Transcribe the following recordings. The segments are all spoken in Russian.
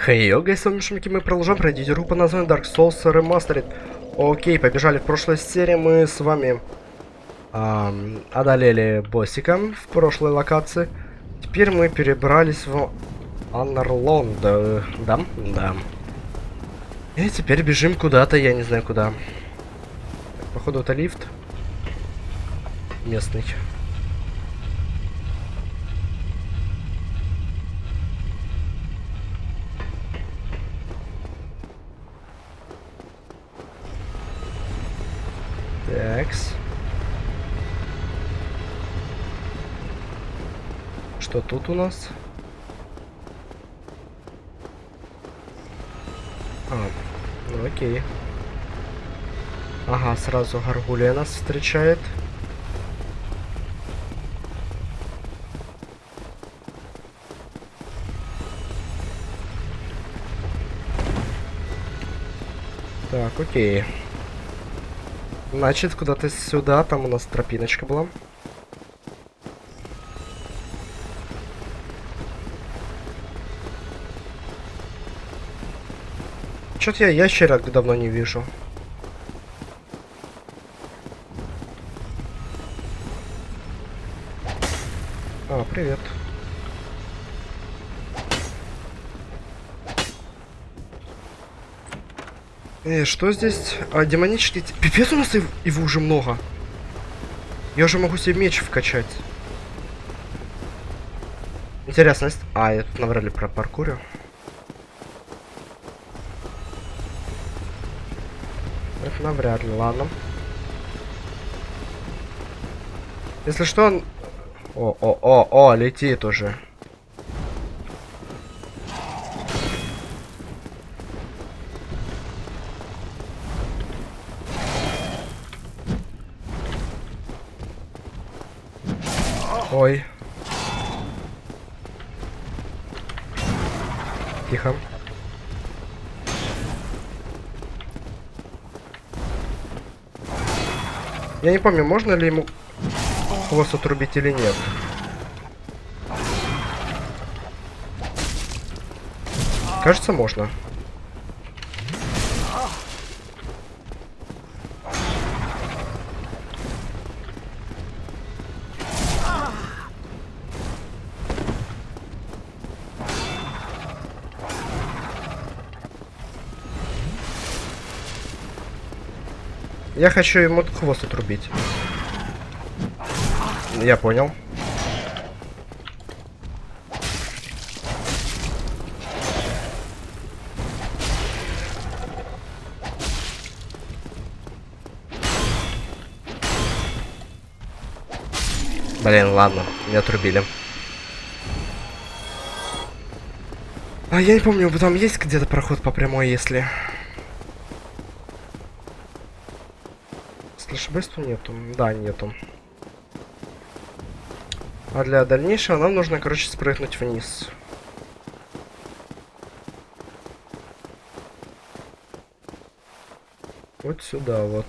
Хей, йо, гайс, с вами Шумки, мы продолжаем пройти игру по названию Dark Souls Remastered. Окей, побежали. В прошлой серии мы с вами одолели боссика в прошлой локации. Теперь мы перебрались в Аннерлонд, да? Да. И теперь бежим куда-то, я не знаю куда. Так, походу это лифт местный. Такс. Что тут у нас? Ну окей. Ага, сразу Гаргулья нас встречает. Так, окей. Значит, куда-то сюда, там у нас тропиночка была. Чё-то я ящерок давно не вижу. А, привет. Что здесь? Демонический... Пипец, у нас его уже много. Я уже могу себе меч вкачать. Интересно, я тут наврали про паркурю. Это навряд ли, ладно. Если что, он... О, летит уже. Ой. Тихо. Я не помню, можно ли ему хвост отрубить или нет. Кажется, можно. Я хочу ему хвост отрубить. Я понял. Блин, ладно, меня отрубили. Я не помню, там есть где-то проход по прямой, если... Ошибайства нету. Да, нету. А для дальнейшего нам нужно, короче, спрыгнуть вниз. Вот сюда вот.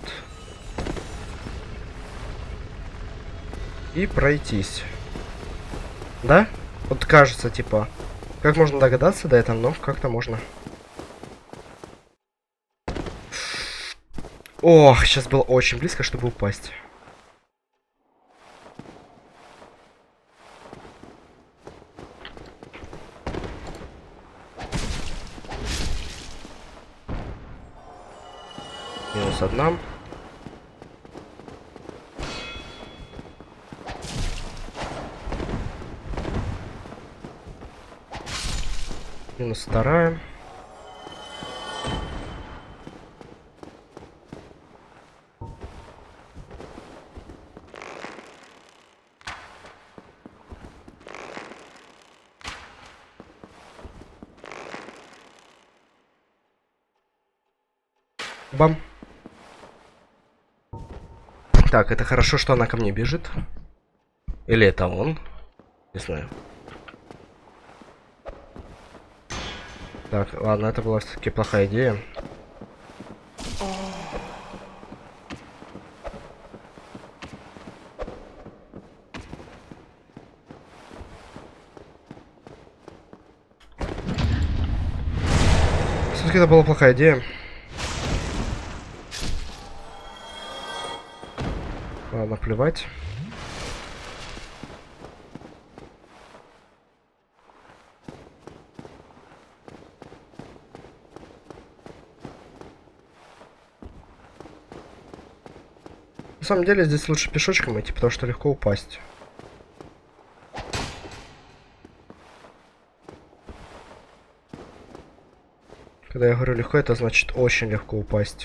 И пройтись. Да? Вот кажется, типа... Как можно догадаться до этого, но как-то можно. Ох, сейчас было очень близко, чтобы упасть. Минус одна. Минус вторая. Бам. Так, это хорошо, что она ко мне бежит. Или это он? Не знаю. Так, ладно, это была все-таки плохая идея. Все-таки это была плохая идея. Ладно, плевать. На самом деле здесь лучше пешочком идти, потому что легко упасть. Когда я говорю легко, это значит очень легко упасть.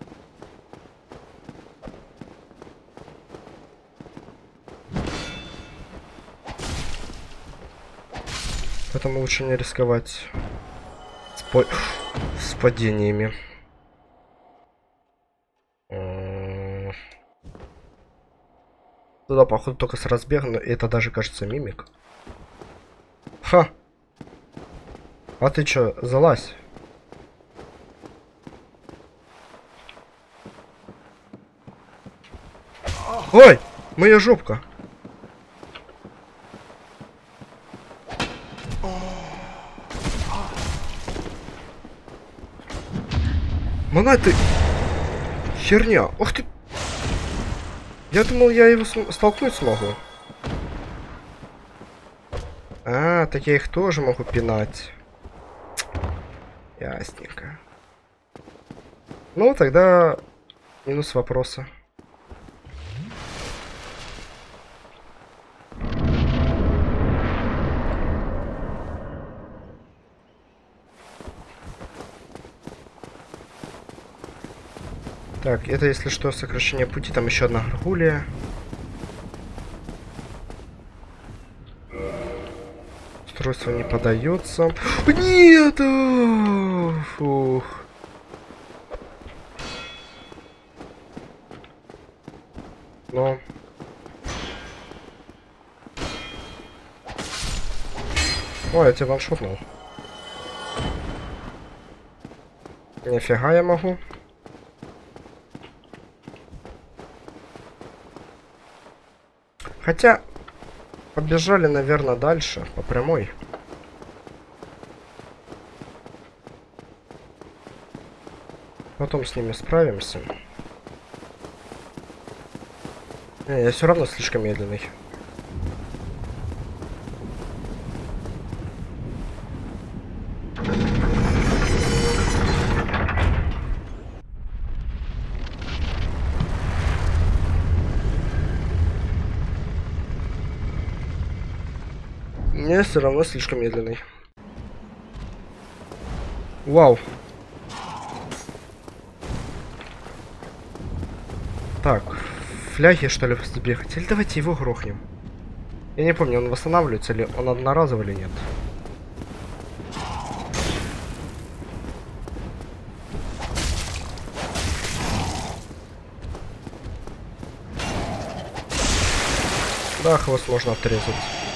Поэтому лучше не рисковать с падениями. Туда, походу, только с разбега, но это даже, кажется, мимик. Ха! А ты чё, залазь? Ой! Моя жопка! Мана ты... Херня! Ух ты! Я думал, я его столкнуть смогу. А, так я их тоже могу пинать. Ясненько. Ну, тогда минус вопроса. Так, это, если что, сокращение пути. Там еще одна гаргулия. Устройство не подается. Нет! Фух. Но... Ой, я тебя ваншотнул. Нифига я могу. Хотя, побежали, наверное, дальше, по прямой. Потом с ними справимся. Не, я все равно слишком медленный. Я все равно слишком медленный. Вау. Так, фляги, что ли, забегать? Или давайте его грохнем. Я не помню, он восстанавливается или он одноразовый или нет. Да, хвост можно отрезать.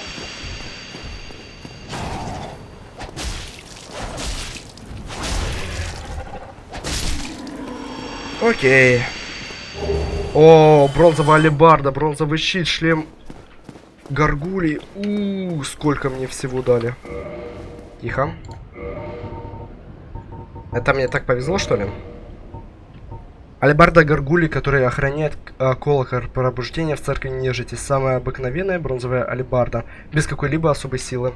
Окей. О, бронзовая алебарда, бронзовый щит, шлем гаргулей. Сколько мне всего дали. Тихо. Это мне так повезло, что ли? Алебарда гаргулей, которая охраняет колокол пробуждения в церкви нежити. Самая обыкновенная бронзовая алебарда, без какой-либо особой силы.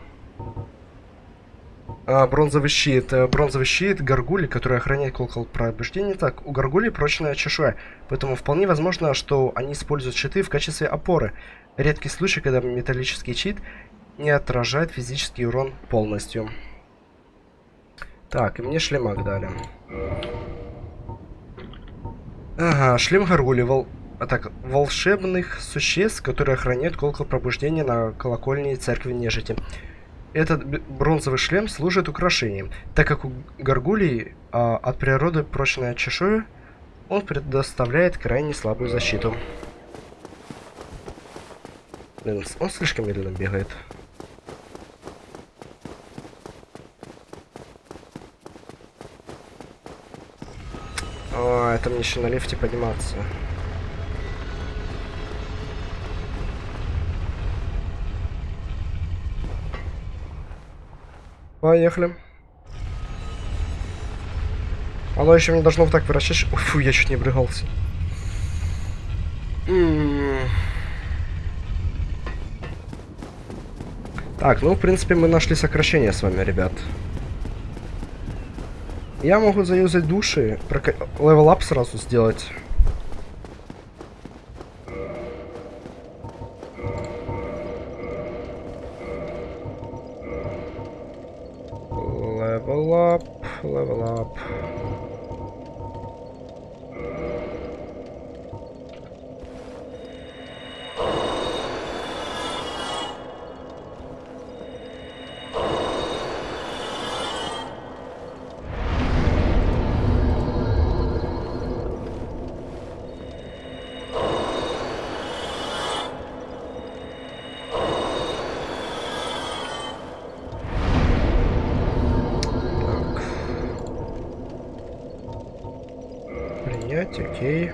Бронзовый щит гаргули, который охраняет колокол пробуждения. Так, у гаргулей прочная чешуя, поэтому вполне возможно, что они используют щиты в качестве опоры. Редкий случай, когда металлический щит не отражает физический урон полностью. Так, и мне шлемак дали. Ага, шлем гаргули, волшебных существ, которые охраняют колокол пробуждения на колокольне церкви нежити. Этот бронзовый шлем служит украшением, так как у гаргулей от природы прочная чешуя, он предоставляет крайне слабую защиту. Блин, он слишком медленно бегает. Это мне еще на лифте подниматься. Поехали. Оно еще не должно вот так вращаться. Ой, фу, я чуть не брыгался. Так, ну, в принципе, мы нашли сокращение с вами, ребят. Я могу заюзать души, левел-ап сразу сделать. Левел-ап, левел-ап. Окей.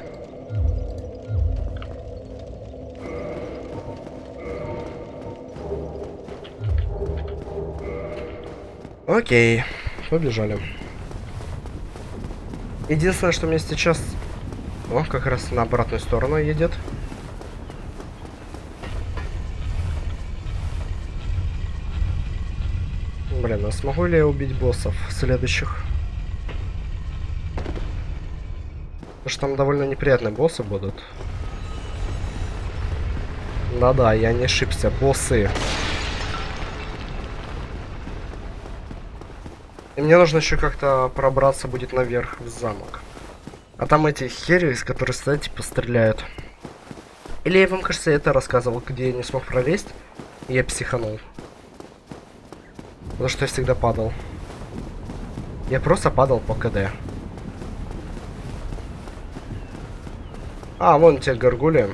Окей. Побежали. Единственное, что мне сейчас... О, как раз на обратную сторону едет. Блин, а смогу ли я убить боссов следующих? Потому что там довольно неприятные боссы будут. Да-да, я не ошибся. Боссы. И мне нужно еще как-то пробраться будет наверх в замок. А там эти хери, из которых, кстати, типа стреляют. Или я вам, кажется, это рассказывал, где я не смог пролезть, и я психанул. Потому что я всегда падал. Я просто падал по КД. А, вон те горгули.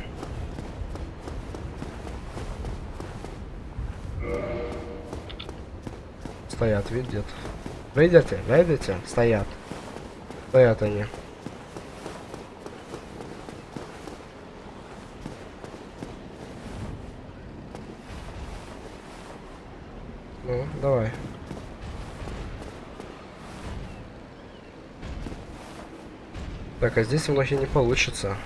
Стоят, видят. Видите? Видите? Стоят. Стоят они. Ну, давай. Так, а здесь многие не получится.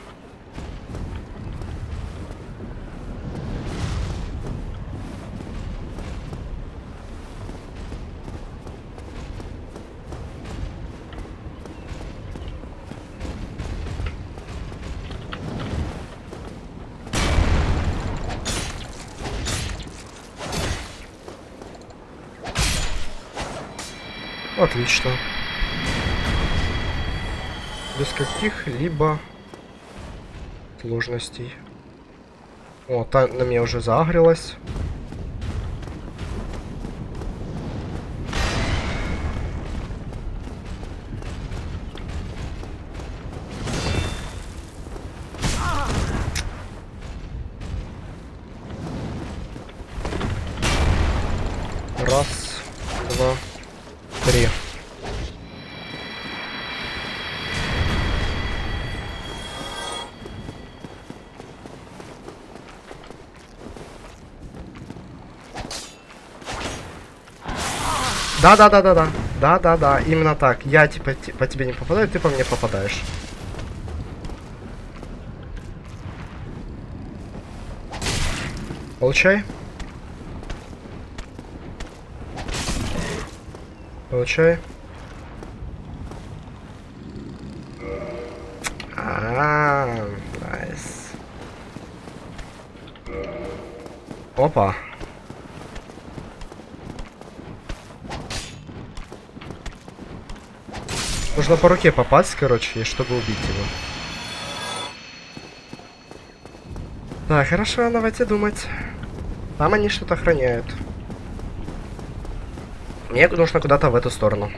Отлично. Без каких-либо сложностей. О, та на меня уже заагрилась. Раз, два, три. Да-да-да-да-да. Да-да-да, именно так. Я типа по тебе не попадаю, ты по мне попадаешь. Получай. Получай. Найс. Опа. Нужно по руке попасть, короче, чтобы убить его. Да, хорошо, давайте думать. Там они что-то охраняют. Мне нужно куда-то в эту сторону.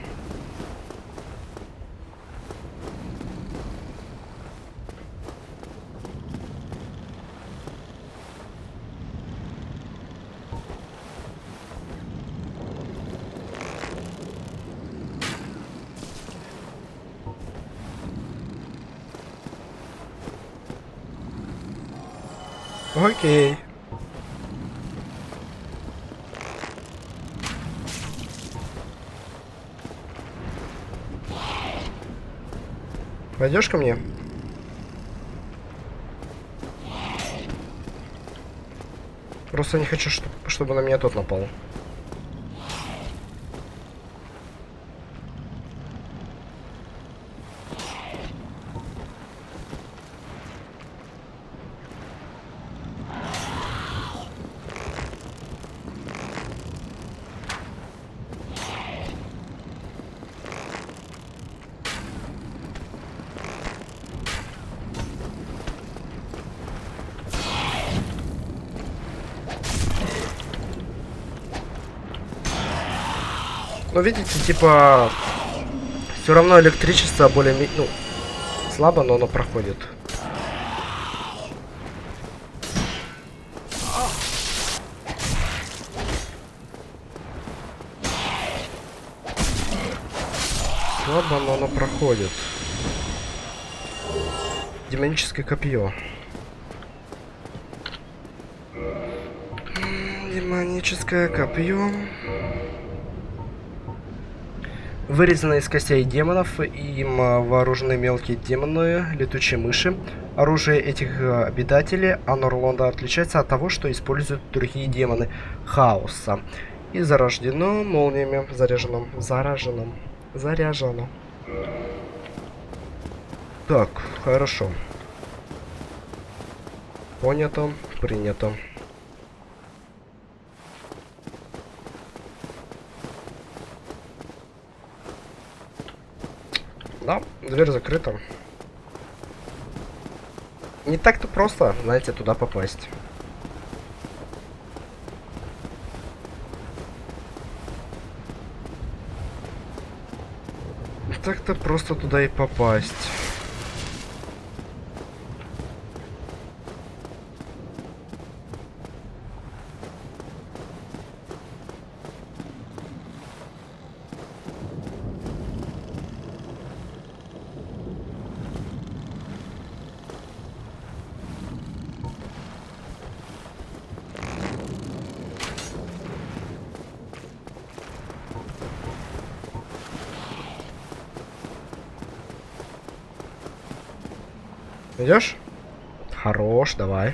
Окей. Пойдешь ко мне? Просто не хочу, чтобы на меня тот напал. Но видите, типа, все равно электричество более, ну, слабо, но оно проходит. Слабо, но оно проходит. Демоническое копье. Демоническое копье. Вырезано из костей демонов, им вооружены мелкие демоны, летучие мыши. Оружие этих обитателей Анор-Лонда отличается от того, что используют другие демоны хаоса. И зарождено молниями, заряжено. Так, хорошо. Понято, принято. Да, дверь закрыта. Не так-то просто, знаете, туда попасть. Не так-то просто туда и попасть. Идешь? Хорош, давай.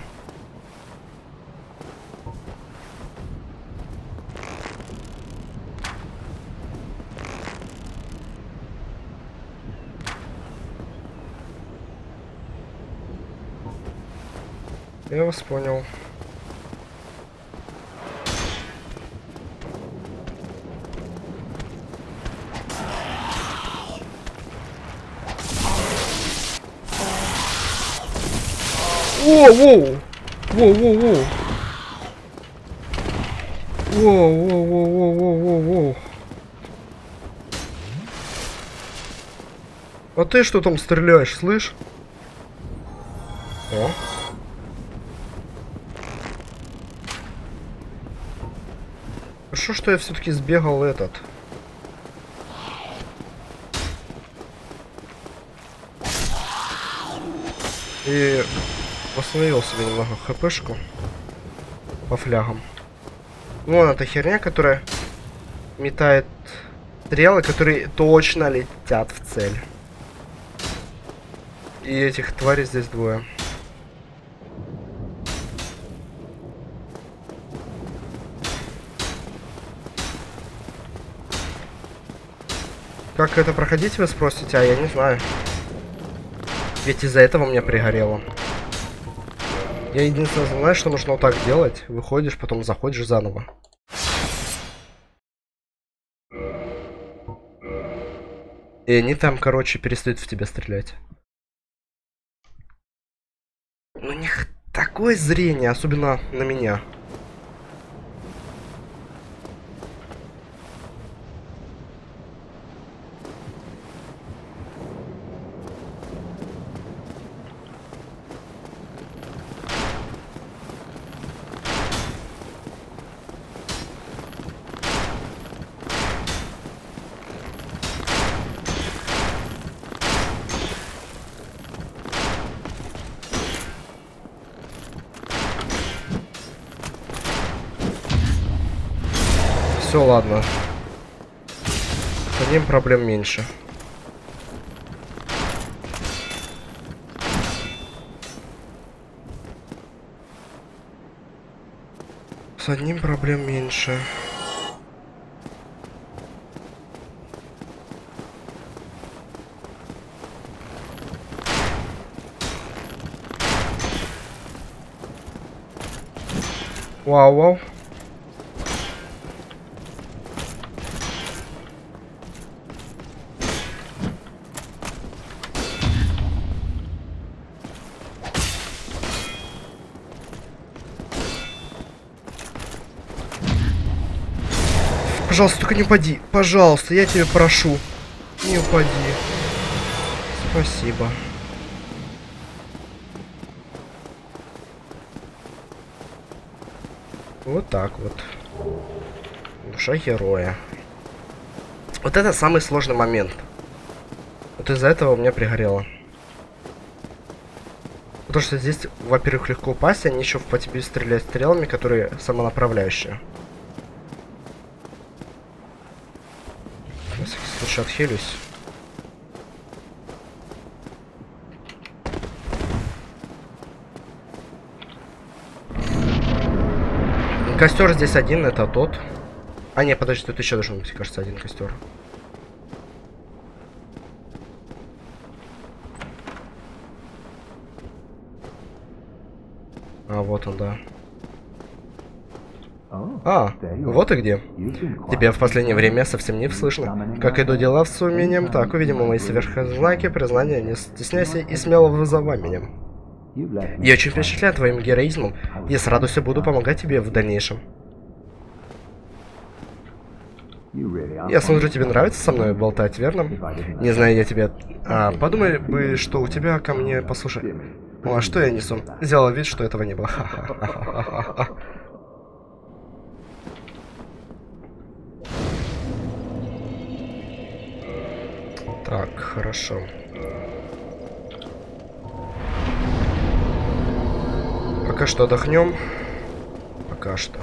Я вас понял. Воу-воу! Воу-воу-воу! Воу-воу-воу-воу-воу-воу! А ты что там стреляешь, слышь? О. Хорошо, что я все-таки сбегал этот. И восстановил себе немного хпшку по флягам. Вон эта херня, которая метает стрелы, которые точно летят в цель. И этих тварей здесь двое. Как это проходить, вы спросите, а я не знаю. Ведь из-за этого мне пригорело. Я единственное знаю, что нужно вот так делать. Выходишь, потом заходишь заново. И они там, короче, перестают в тебя стрелять. У них такое зрение, особенно на меня. Все, ладно. С одним проблем меньше. С одним проблем меньше. Вау-вау. Пожалуйста, только не упади. Пожалуйста, я тебя прошу. Не упади. Спасибо. Вот так вот. Душа героя. Вот это самый сложный момент. Вот из-за этого у меня пригорело. Потому что здесь, во-первых, легко упасть, они еще по тебе стреляют стрелами, которые самонаправляющие. На всякий случай отхилюсь. Костер здесь один, это тот. А, не, подожди, тут еще должен быть, кажется, один костер. А, вот он, да. А, вот и где. Тебя в последнее время совсем не слышно. Как идут дела с умением, так, увидим мои сверхзнаки, признания, не стесняйся и смело вызывай меня. Я очень впечатляю твоим героизмом. Я с радостью буду помогать тебе в дальнейшем. Я смотрю, тебе нравится со мной болтать, верно? Не знаю, я тебе... подумай бы, что у тебя ко мне... Послушай. А что я несу? Сделал вид, что этого не было. Так, хорошо. Пока что отдохнем. Пока что.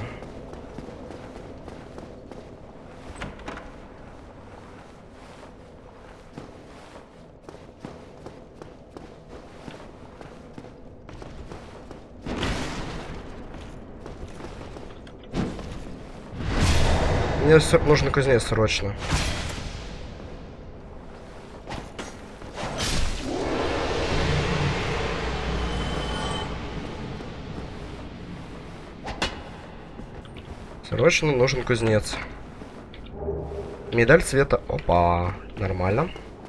Мне нужен кузнец срочно. Срочно нужен кузнец. Медаль цвета. Опа, нормально.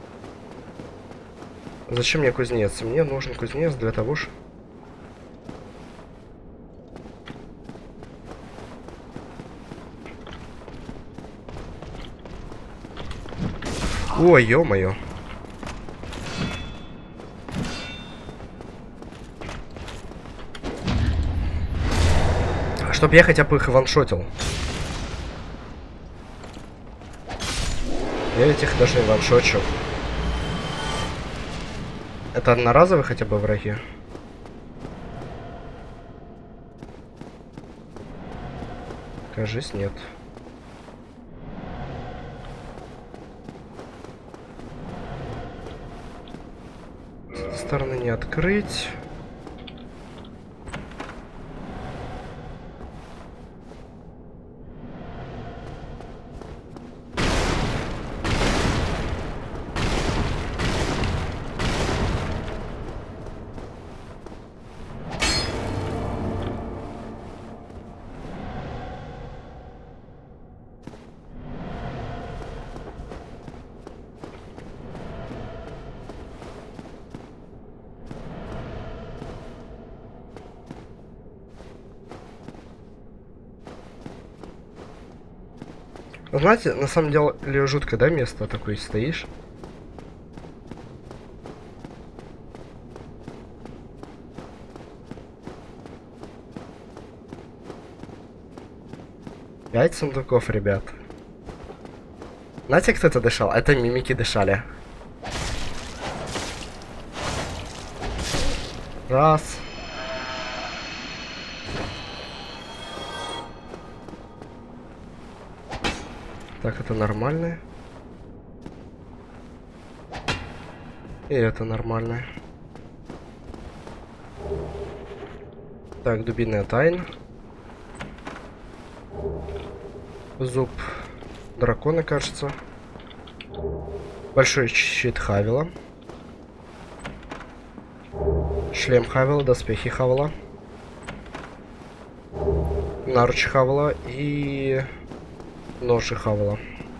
Зачем мне кузнец? Мне нужен кузнец для того, что... Ой, ё-моё. Чтоб я хотя бы их ваншотил. Я ведь их даже не ваншочу. Это одноразовые хотя бы враги? Кажись, нет. С этой стороны не открыть. Знаете, на самом деле жуткое, да, место такое стоишь? Пять сундуков, ребят. Знаете, кто это дышал? Это мимики дышали. Раз. Так, это нормальное. И это нормальное. Так, дубинная тайна. Зуб дракона, кажется. Большой щит Хавила. Шлем Хавила, доспехи Хавила. Наруч Хавила и ножи Хавила.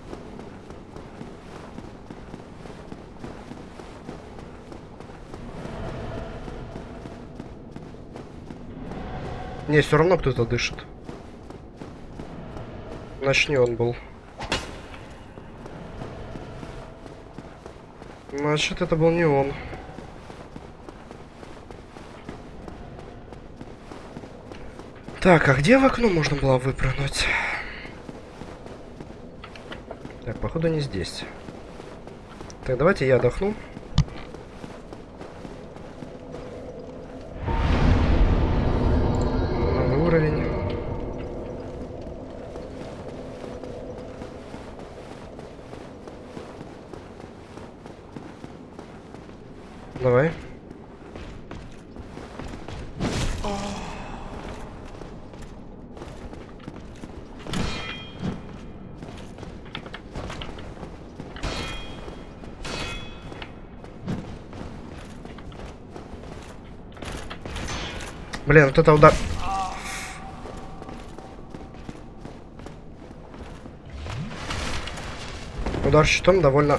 Не, все равно кто-то дышит. Значит, не он был. Значит, это был не он. Так, а где в окно можно было выпрыгнуть? Так, походу не здесь. Так, давайте я отдохну. Новый уровень. Давай. Блин, вот это удар. Удар щитом довольно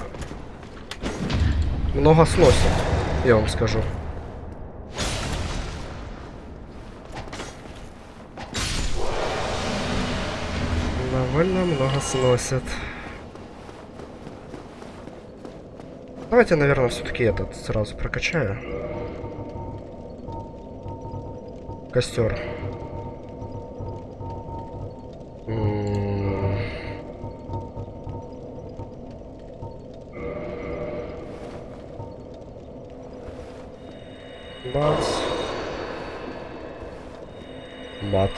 много сносит, я вам скажу. Довольно много сносит. Давайте, наверное, все-таки этот сразу прокачаю. Костер. Бац. Бац.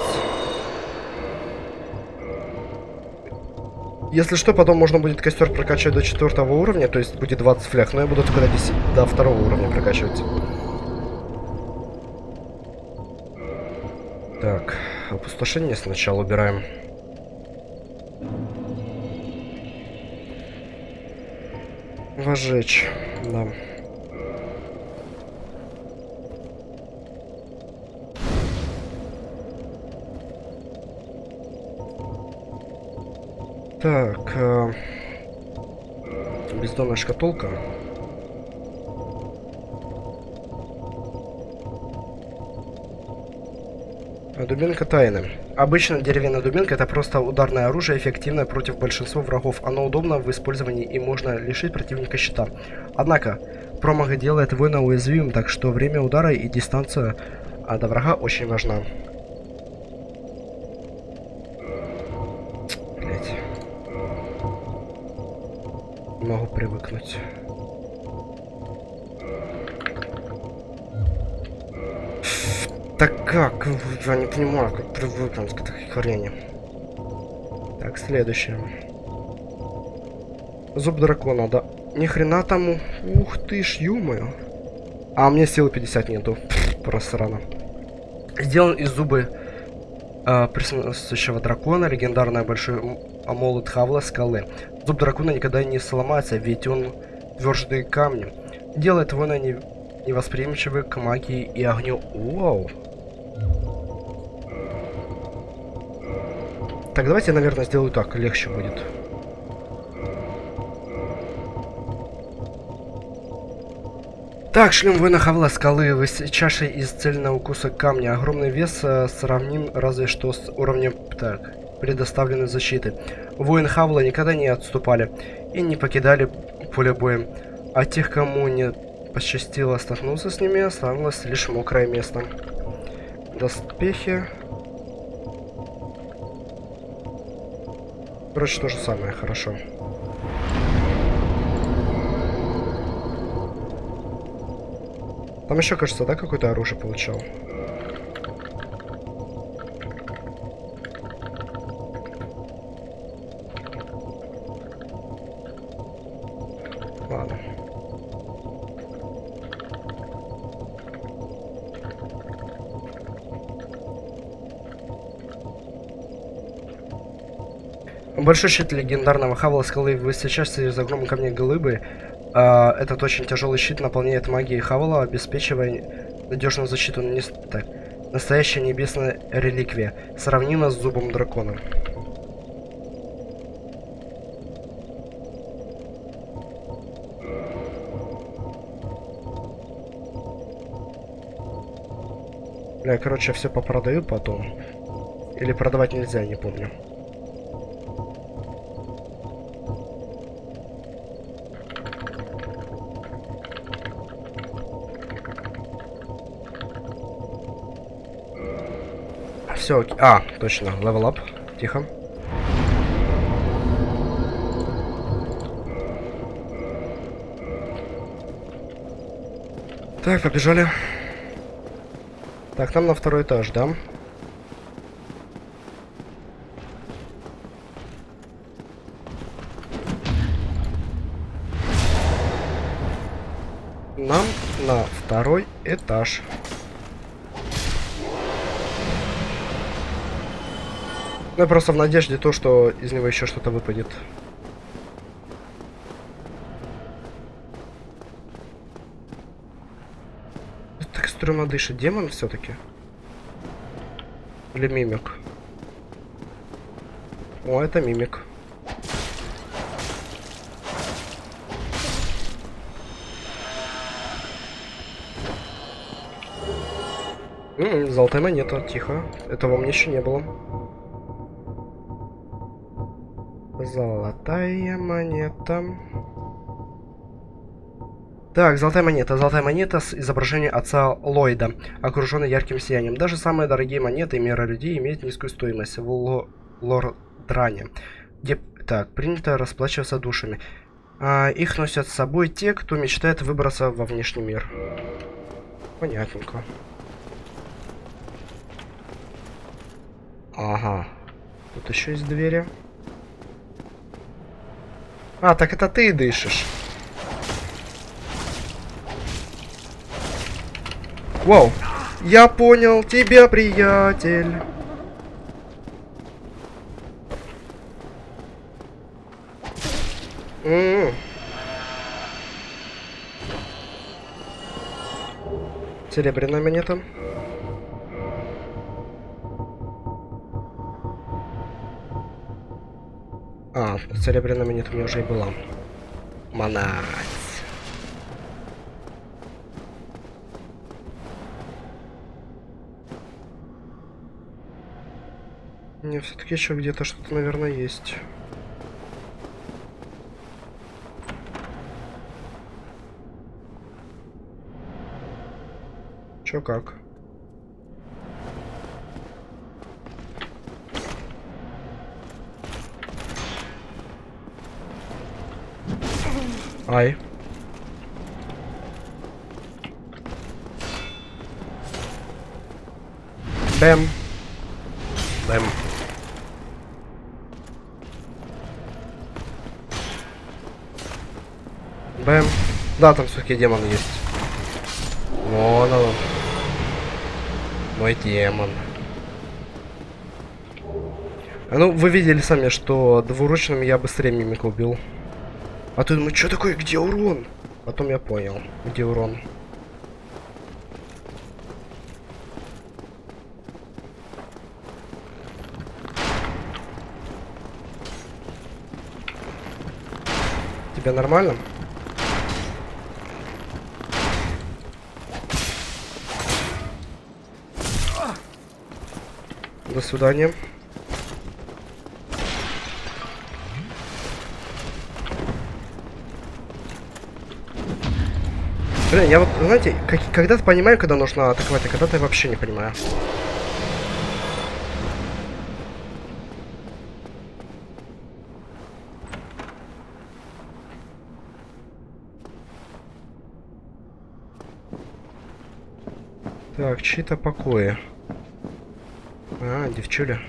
Если что, потом можно будет костер прокачивать до 4 уровня, то есть будет 20 фляг, но я буду только до 2 уровня прокачивать. Так, опустошение сначала убираем. Возжечь, да. Так, бездонная шкатулка. Дубинка тайны. Обычно деревянная дубинка — это просто ударное оружие, эффективное против большинства врагов. Оно удобно в использовании и можно лишить противника щита. Однако, промах делает воина уязвимым, так что время удара и дистанция до врага очень важна. Блять. Не могу привыкнуть. Так как? Я не понимаю, как привыкнуть к этой хрени. Так, следующее. Зуб дракона, да. Ни хрена там. Ух ты ж, ё-моё. А у меня силы 50 нету. Просто рано. Сделан из зубы присутствующего дракона, легендарный большой амулет Хавла скалы. Зуб дракона никогда не сломается, ведь он твердый камнем. Делает воина невосприимчивый к магии и огню. Вау. Так, давайте, наверное, сделаю так, легче будет. Так, шлем воина Хавла скалы, высочайший из цельного укуса камня. Огромный вес сравним разве что с уровнем предоставленной защиты. Воин Хавла никогда не отступали и не покидали поле боя. А тех, кому не посчастило столкнуться с ними, оставалось лишь мокрое место. Доспехи. Короче, то же самое, хорошо. Там еще, кажется, да, какое-то оружие получал? Ладно. Большой щит легендарного Хавла скалы высочайший из огромной камней глыбы. Этот очень тяжелый щит наполняет магией Хавла, обеспечивая надежную защиту. Так. Настоящая небесная реликвия. Сравнима с зубом дракона. Бля, короче, все попродаю потом. Или продавать нельзя, не помню. Все, точно, level up. Тихо. Так, побежали. Так, нам на второй этаж, да? Нам на второй этаж. Ну, я просто в надежде то, что из него еще что-то выпадет. Так стрёмно дышит. Демон все-таки? Или мимик? О, это мимик. Золотая монета, тихо. Этого у меня еще не было. Золотая монета. Так, золотая монета с изображением отца Ллойда, окруженной ярким сиянием. Даже самые дорогие монеты мира людей имеют низкую стоимость в Лордране, где так принято расплачиваться душами. Их носят с собой те, кто мечтает выбраться во внешний мир. Понятненько. Ага. Тут еще есть двери. Так это ты дышишь. Вау. Я понял тебя, приятель. Серебряная монета. Серебряная монета у меня уже и была. Монать. Не, все-таки еще где-то что-то, наверное, есть. Чё как? Ай. Бэм. Бэм. Бэм. Да, там все-таки демон есть. Вон он. Мой демон. Ну, вы видели сами, что двуручным я быстрее мимика убил. А ты думаешь, что такое, где урон? Потом я понял, где урон. Тебе нормально? До свидания. Блин, я вот, знаете, когда-то понимаю, когда нужно атаковать, а когда-то я вообще не понимаю. Так, чьи-то покои. Девчуля.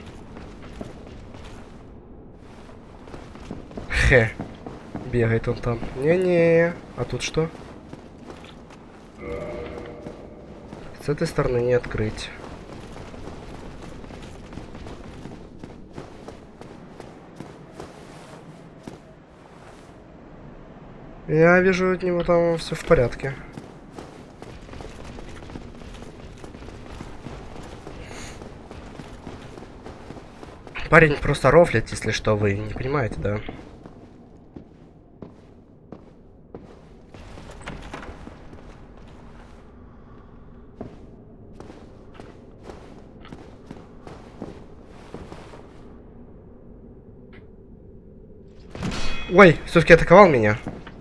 Хе. Бегает он там. Не-не. А тут что? С этой стороны не открыть. Я вижу, от него там все в порядке. Парень просто рофлит, если что, вы не понимаете, да? Ой, все-таки атаковал меня.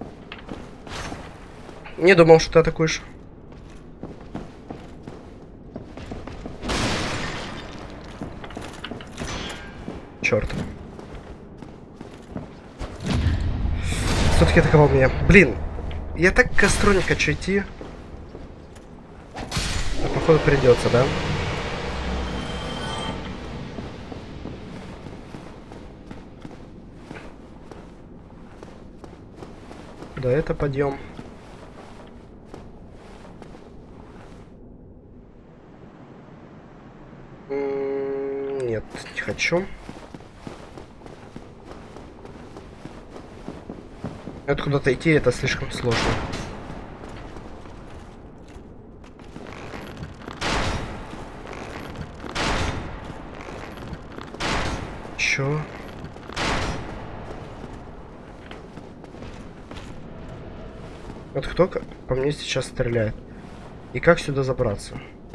Не думал, что ты атакуешь. Черт. Все-таки атаковал меня. Блин, я так костру не хочу идти. А походу придется, да? Да, это подъем. Нет, не хочу. Это куда-то идти, это слишком сложно. Чё? Вот кто по мне сейчас стреляет? И как сюда забраться?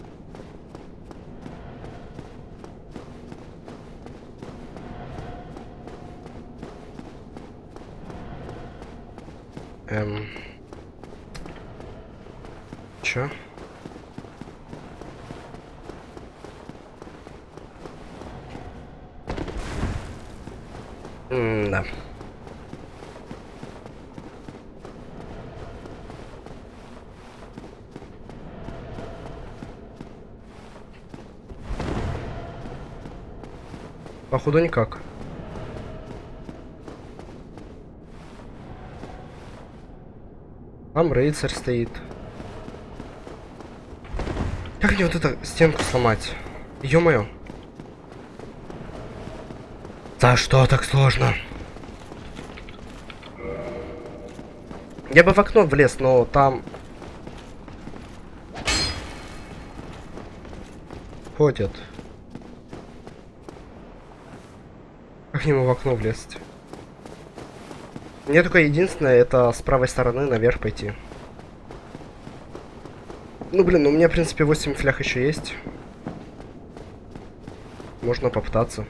Чё? Да. Походу никак. Там рыцарь стоит. Как мне вот эту стенку сломать? Ё-моё. Да что так сложно? Я бы в окно влез, но там... Ходят. Как к нему в окно влезть? Мне только единственное, это с правой стороны наверх пойти. Ну блин, у меня в принципе 8 флях еще есть. Можно попытаться.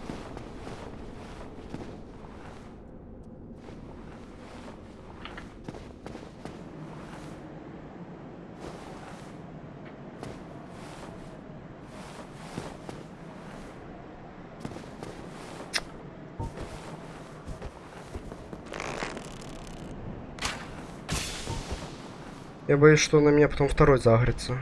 Я боюсь, что на меня потом второй загрится.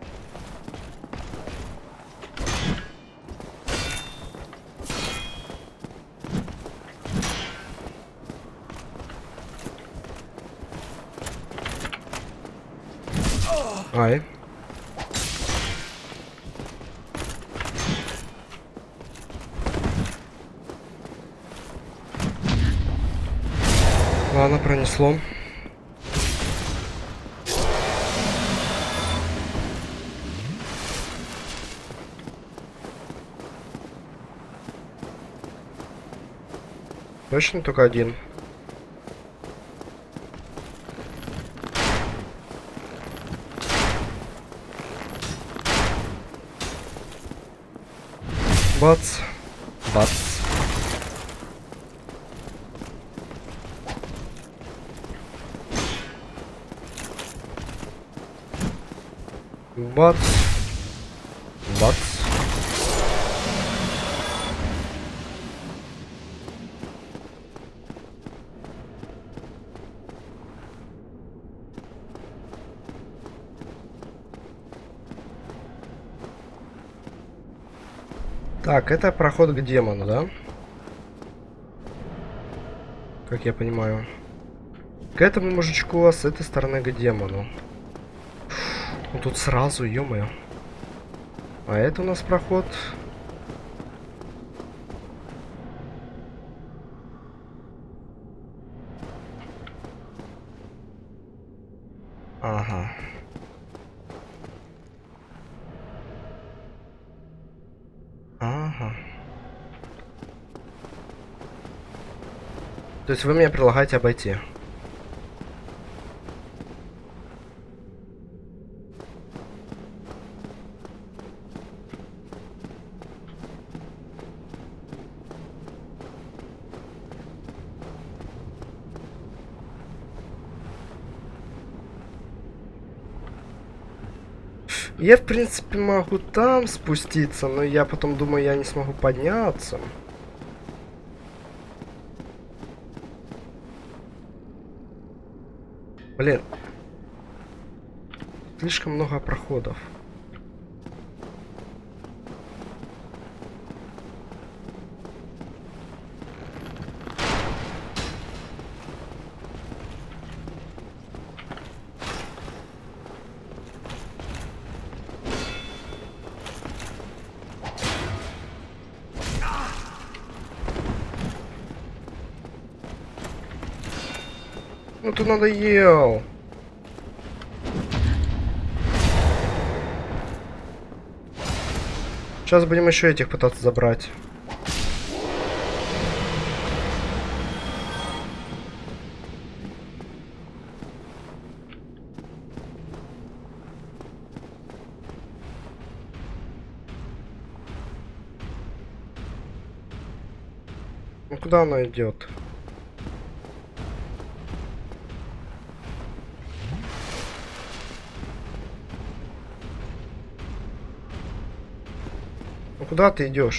Ай. Ладно, пронесло. Точно только один. Бац. Бац. Бац. Бац. Так, это проход к демону, да? Как я понимаю. К этому мужичку, а с этой стороны к демону. Ну тут сразу, ё-моё. А это у нас проход. Ага. Ага. То есть вы мне предлагаете обойти? Я, в принципе, могу там спуститься, но я потом думаю, я не смогу подняться. Блин. Слишком много проходов. Ну ты надоел. Сейчас будем еще этих пытаться забрать. Ну куда она идет? Ну куда ты идешь?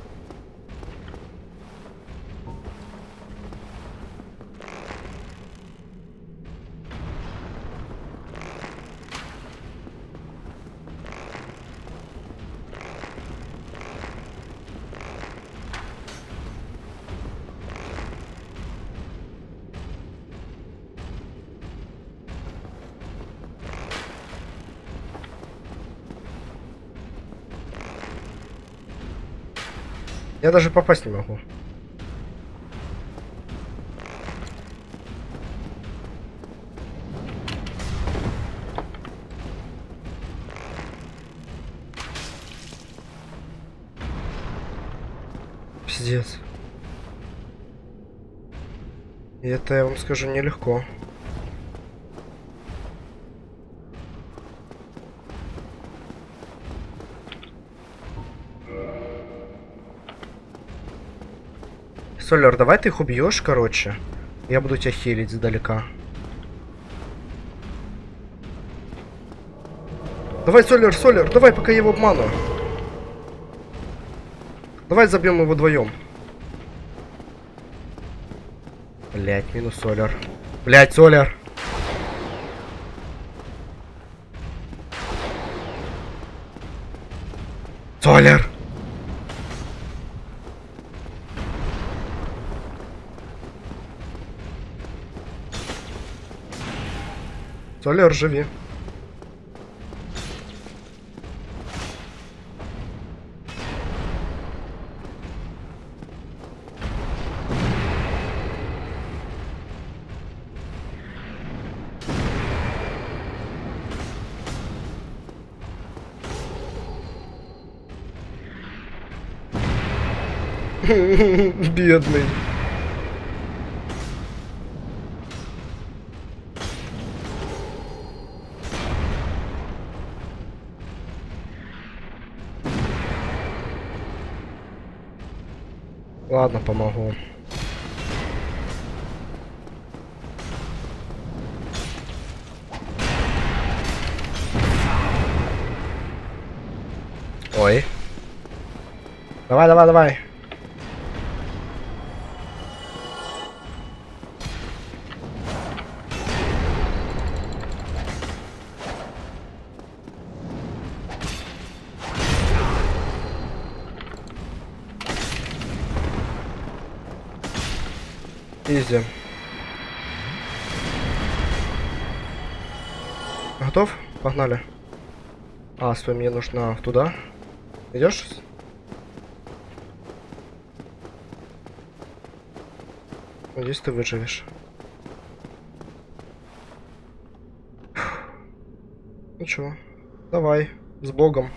Я даже попасть не могу. Пиздец. И это, я вам скажу, нелегко. Солер, давай ты их убьешь, короче. Я буду тебя хилить сдалека. Давай, Солер, Солер, давай, пока я его обману. Давай забьем его вдвоем. Блять, минус Солер. Блять, Солер. Солер. Солер, живи. Бедный. Ладно, помогу. Ой. Давай, давай, давай. Изи. Готов? Погнали. А, стой, мне нужно туда. Идешь? Надеюсь, ты выживешь. ничего. Давай, с Богом.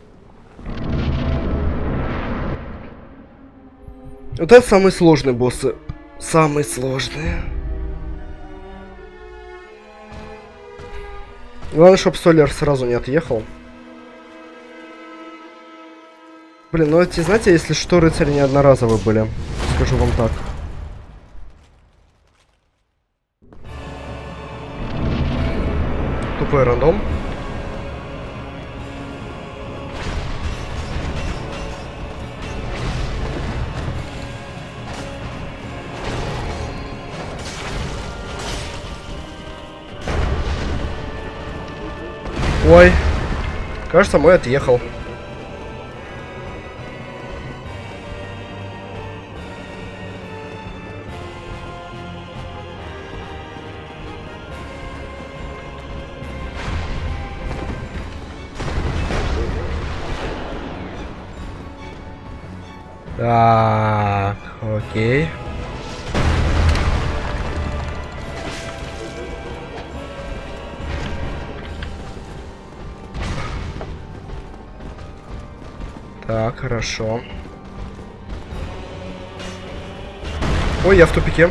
Вот это самые сложные боссы. Самые сложные. Главное, чтобы Солер сразу не отъехал. Блин, ну эти, знаете, если что, рыцари не одноразовые были. Скажу вам так. Тупой рандом. Ой. Кажется, мой отъехал. Так, окей. Так, хорошо. Ой, я в тупике.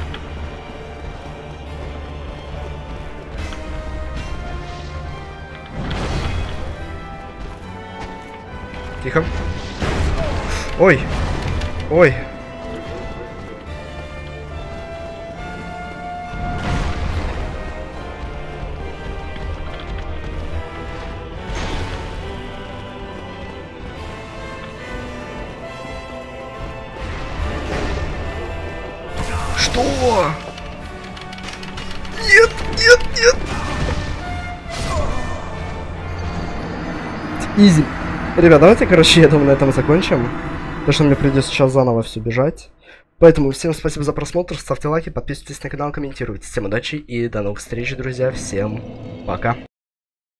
Тихо. Ой. Ой. Что? Нет, нет, нет. Изи. Ребят, давайте, короче, я думаю, на этом закончим. Потому что мне придется сейчас заново все бежать. Поэтому всем спасибо за просмотр, ставьте лайки, подписывайтесь на канал, комментируйте. Всем удачи и до новых встреч, друзья. Всем пока.